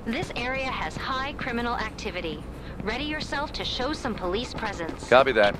This area has high criminal activity. Ready yourself to show some police presence. Copy that.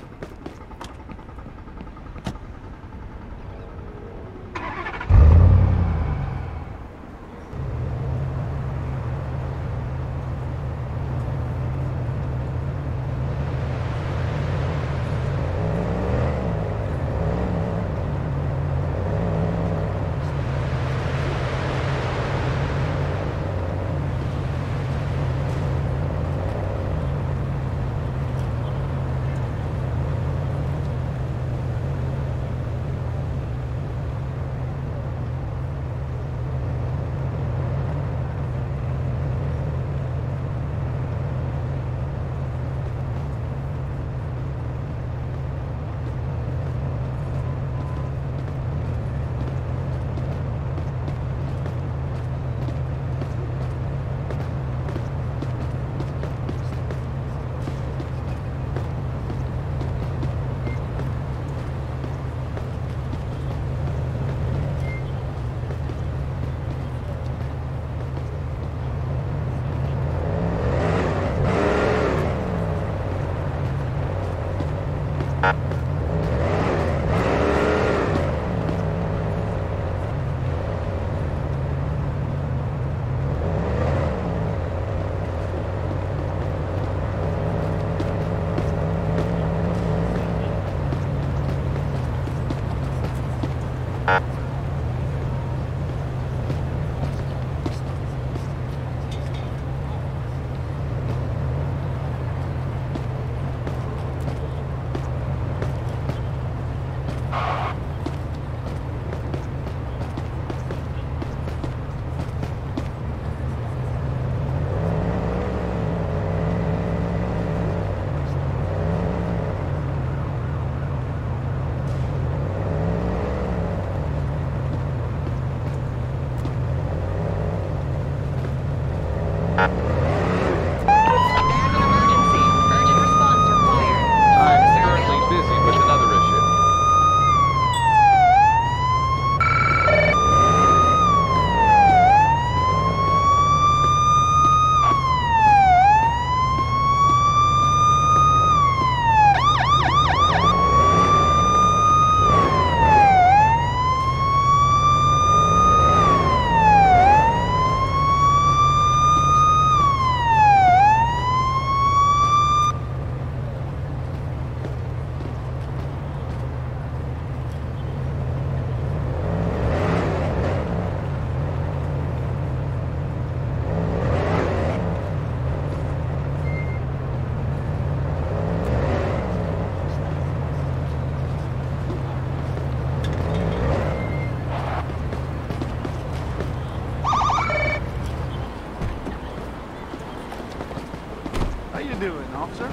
doing, officer?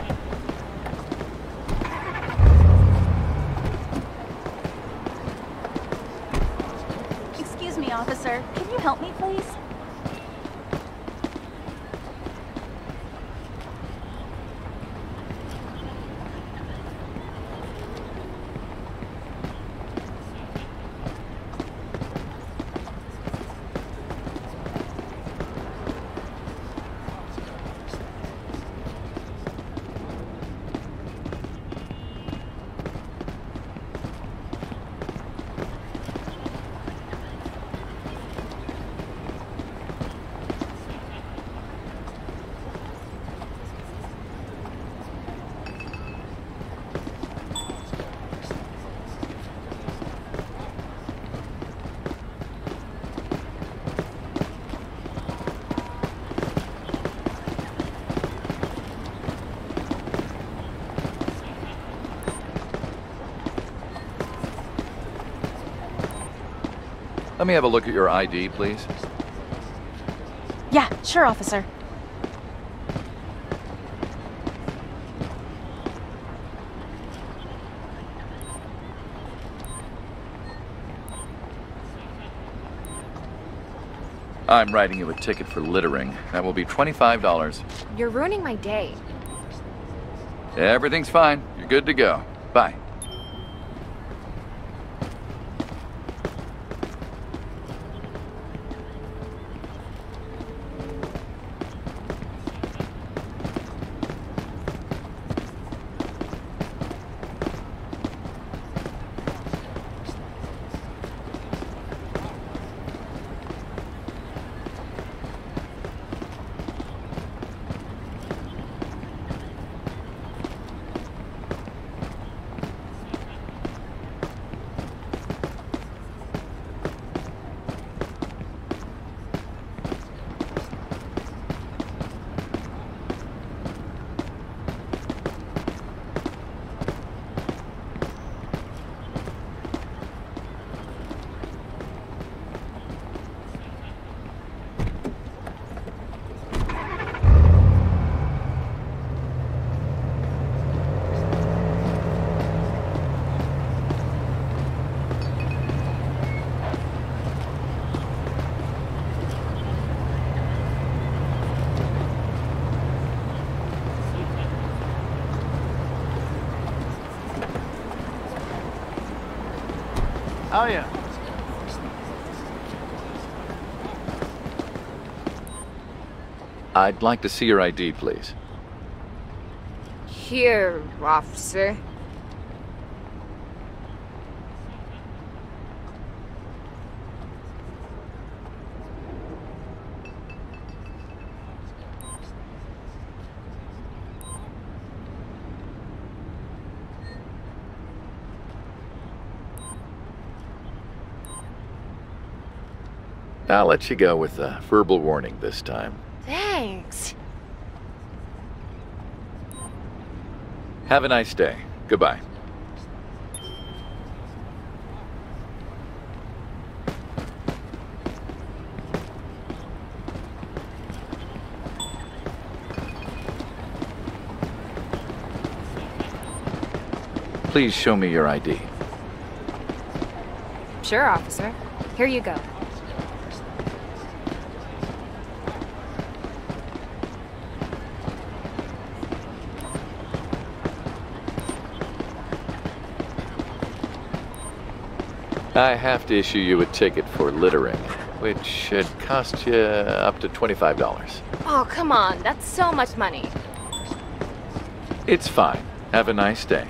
Excuse me, officer. Can you help me, please? Let me have a look at your ID, please. Yeah, sure, officer. I'm writing you a ticket for littering. That will be $25. You're ruining my day. Everything's fine. You're good to go. Bye. Oh, yeah. I'd like to see your ID, please. Here, officer. I'll let you go with a verbal warning this time. Thanks. Have a nice day. Goodbye. Please show me your ID. Sure, officer. Here you go. I have to issue you a ticket for littering, which should cost you up to $25. Oh, come on. That's so much money. It's fine. Have a nice day.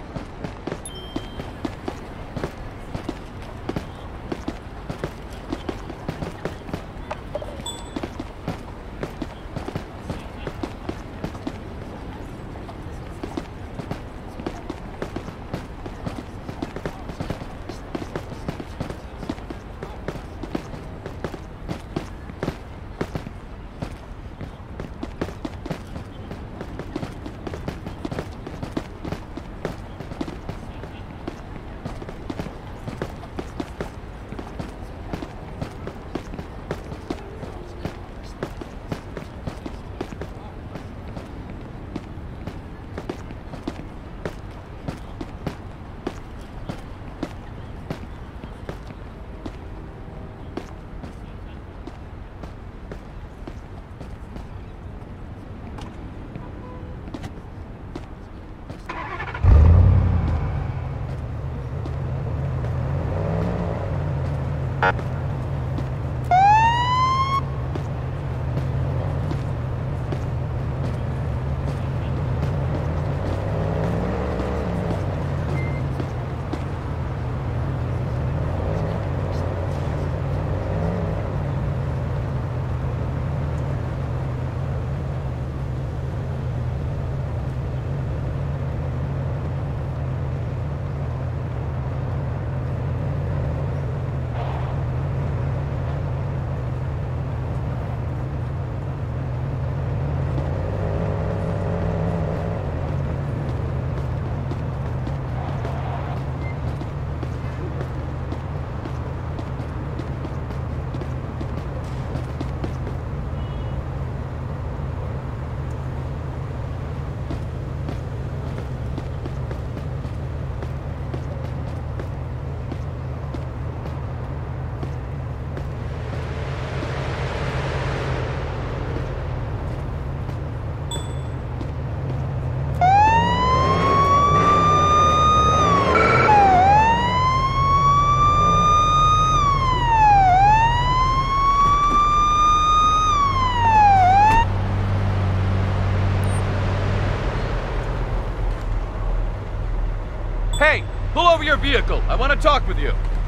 Hey, pull over your vehicle. I want to talk with you.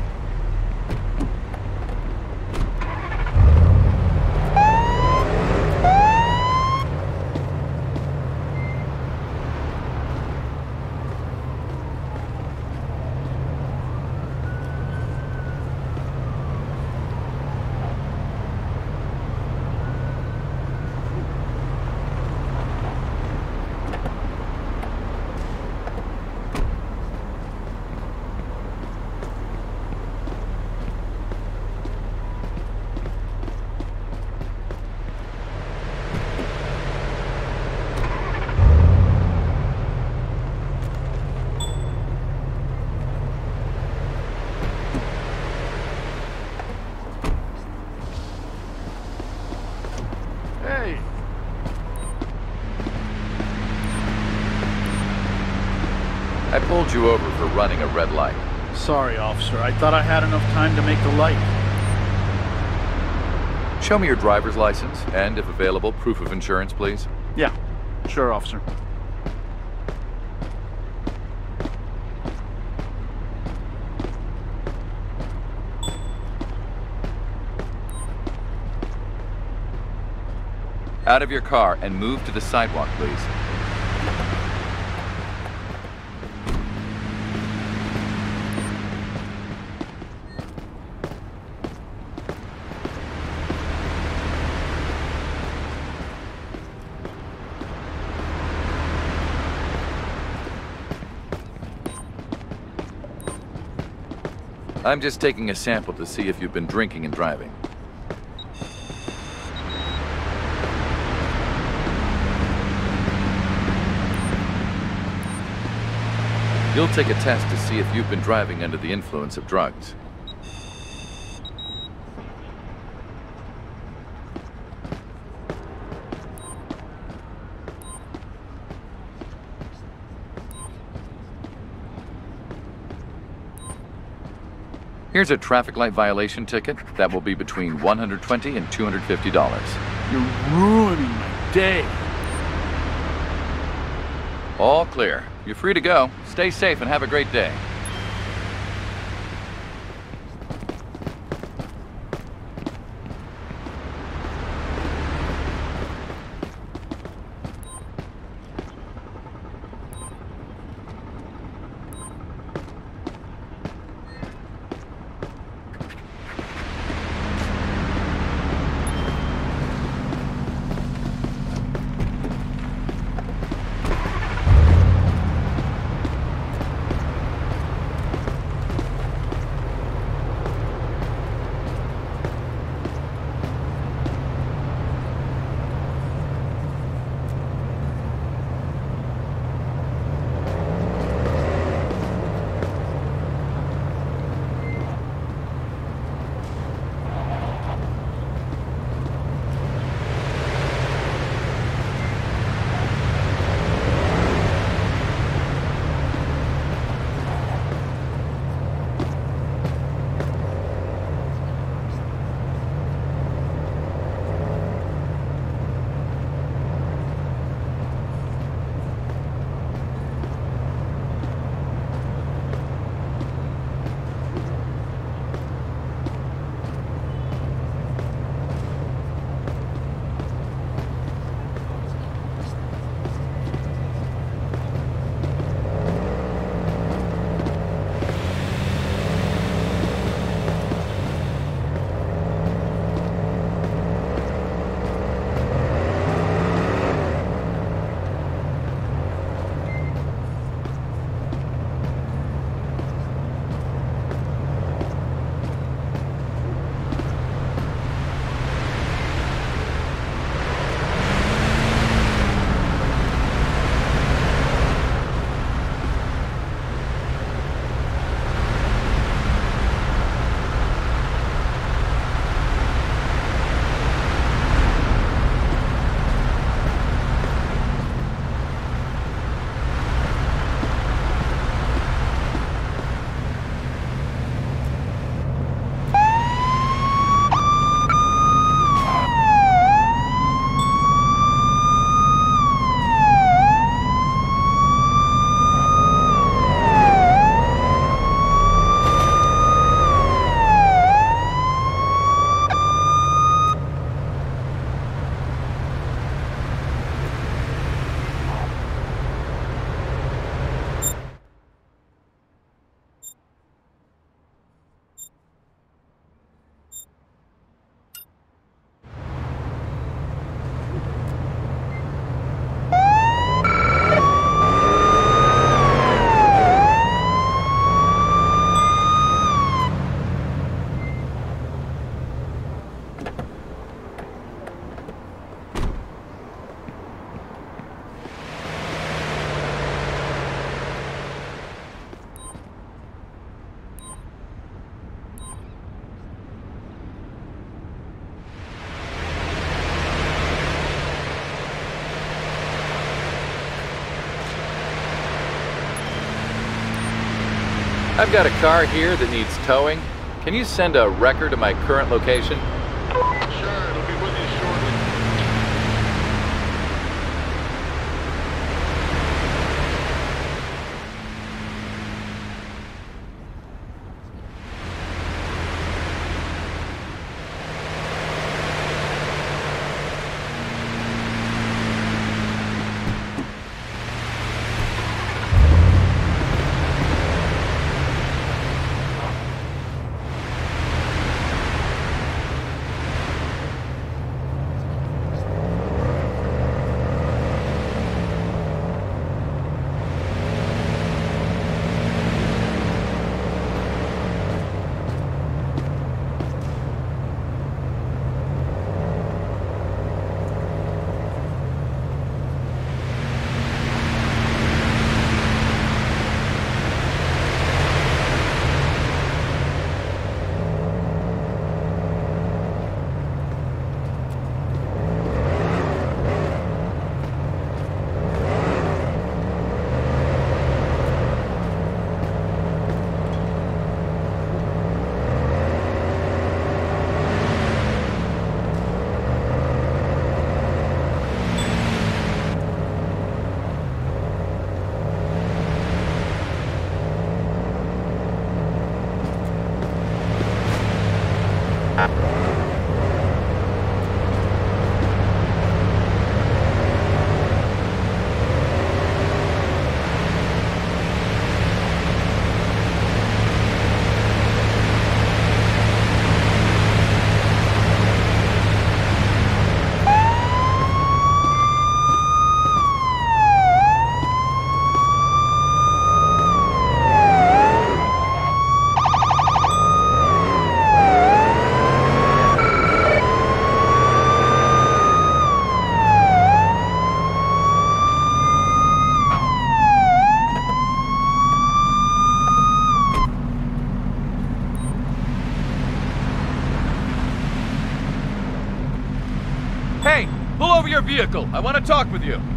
Hey. I pulled you over for running a red light. Sorry, officer. I thought I had enough time to make the light. Show me your driver's license and, if available, proof of insurance, please. Yeah, sure, officer. Out of your car and move to the sidewalk, please. I'm just taking a sample to see if you've been drinking and driving. You'll take a test to see if you've been driving under the influence of drugs. Here's a traffic light violation ticket that will be between $120 and $250. You're ruining my day. All clear. You're free to go. Stay safe and have a great day. I've got a car here that needs towing. Can you send a wrecker to my current location? Sure, it'll be with you shortly. Hey, pull over your vehicle. I want to talk with you.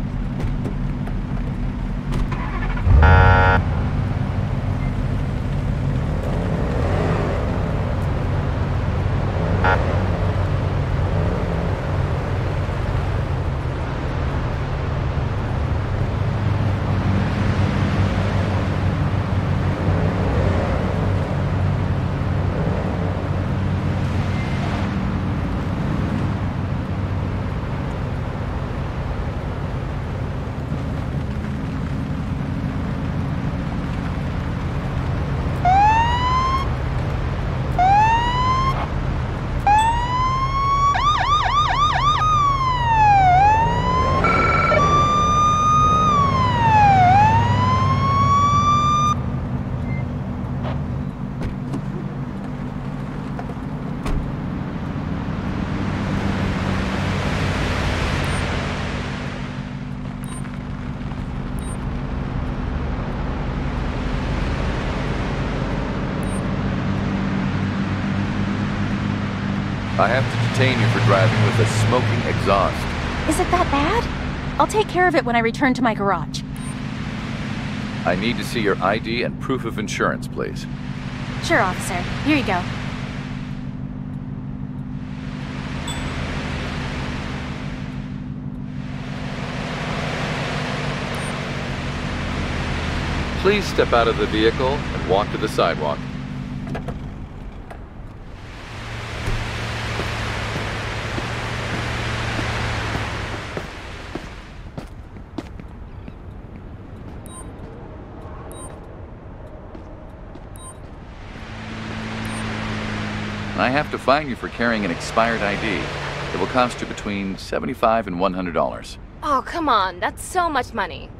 I have to detain you for driving with a smoking exhaust. Is it that bad? I'll take care of it when I return to my garage. I need to see your ID and proof of insurance, please. Sure, officer. Here you go. Please step out of the vehicle and walk to the sidewalk. I have to fine you for carrying an expired ID. It will cost you between $75 and $100. Oh, come on. That's so much money.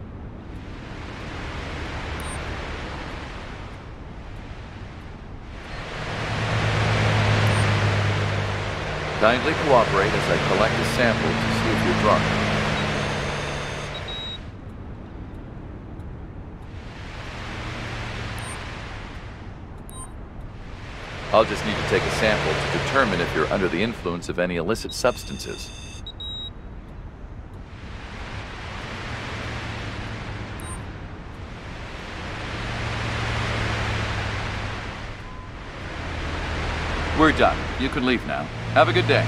Kindly cooperate as I collect a sample to see if you're drunk. I'll just need to take a sample to determine if you're under the influence of any illicit substances. We're done. You can leave now. Have a good day.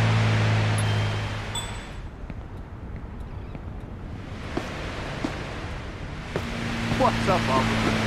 What's up, officer?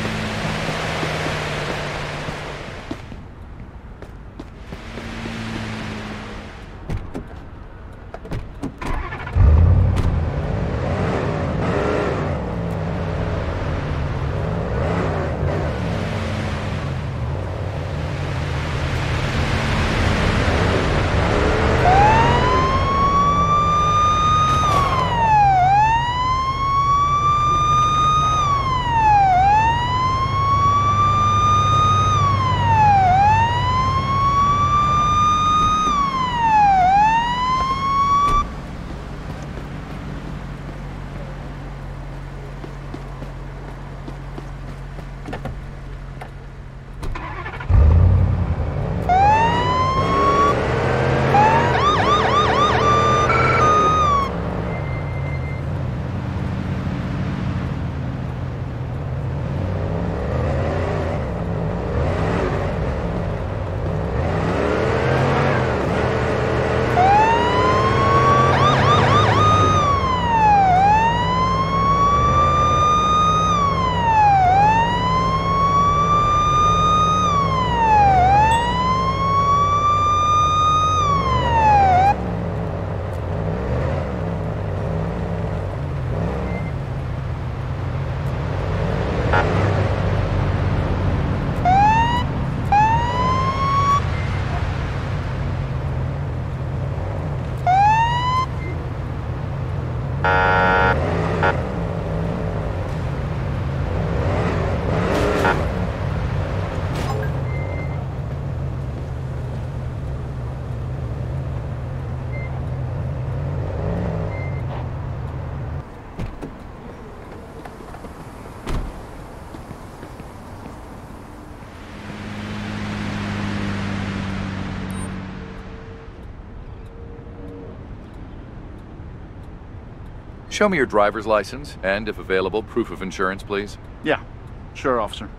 Show me your driver's license, and if available, proof of insurance, please. Yeah, sure, officer.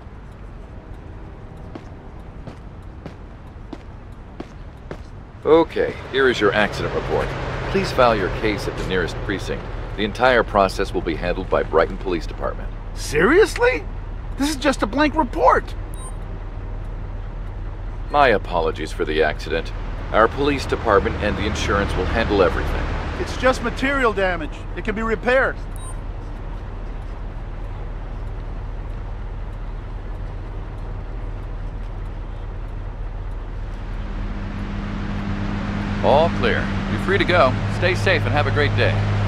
Okay, here is your accident report. Please file your case at the nearest precinct. The entire process will be handled by Brighton Police Department. Seriously? This is just a blank report. My apologies for the accident. Our police department and the insurance will handle everything. It's just material damage. It can be repaired. All clear. You're free to go. Stay safe and have a great day.